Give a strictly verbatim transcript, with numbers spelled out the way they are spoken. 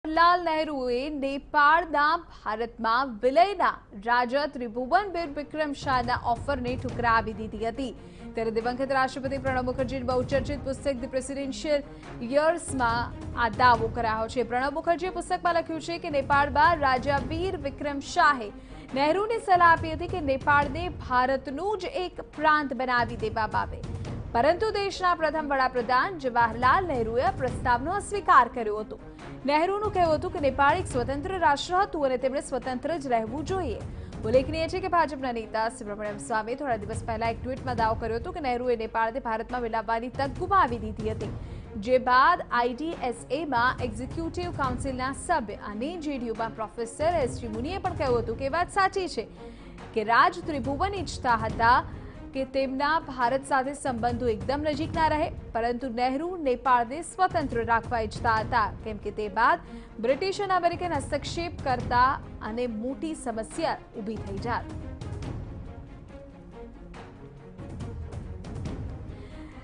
જવાહરલાલ નહેરુએ નેપાળના ભારતમાં વિલયના રાજા ત્રિભુવનબીર વિક્રમ શાહના ઓફરને ઠુકરાવી દીધી હતી। ત્યારે દિવંગત રાષ્ટ્રપતિ પ્રણબ મુખર્જીની બહુચર્ચિત પુસ્તક ધ પ્રેસિડેન્શિયલ યર્સમાં આ દાવો કરાયો છે। પ્રણબ મુખર્જીએ પુસ્તકમાં લખ્યું છે કે નેપાળમાં રાજા વીર વિક્રમ શાહે નહેરુને સલાહ આપી હતી કે નેપાળને ભારતનું જ એક પ્રાંત બનાવી દેવામાં આવે, પરંતુ દેશના પ્રથમ વડાપ્રધાન જવાહરલાલ નહેરુએ આ પ્રસ્તાવનો અસ્વીકાર કર્યો હતો। નહેરુનું કહેવું હતું કે નેપાળ એક સ્વતંત્ર રાષ્ટ્ર હતું અને તેમણે સ્વતંત્ર જ રહેવું જોઈએ। ઉલ્લેખનીય છે કે ભાજપના નેતા પરાનબ સ્વામીએ થોડા દિવસ પહેલા એક ટ્વીટમાં દાવો કર્યો હતો કે નહેરુએ નેપાળને ભારતમાં વિલાવવાની તક ગુમાવી દીધી હતી, જે બાદ આઈડીએસએમાં એક્ઝિક્યુટિવ કાઉન્સિલના સભ્ય અને જેડીયુમાં પ્રોફેસર એસ જી મુનીએ પણ કહ્યું હતું કે વાત સાચી છે કે રાજ ત્રિભુવન ઈચ્છતા હતા કે તેમના ભારત સાથે સંબંધો એકદમ નજીકના રહે, પરંતુ નહેરુ નેપાળને સ્વતંત્ર રાખવા ઈચ્છતા હતા, કેમ કે તે બાદ બ્રિટિશ અને અમેરિકન હસ્તક્ષેપ કરતા અને મોટી સમસ્યા ઊભી થઈ જાત।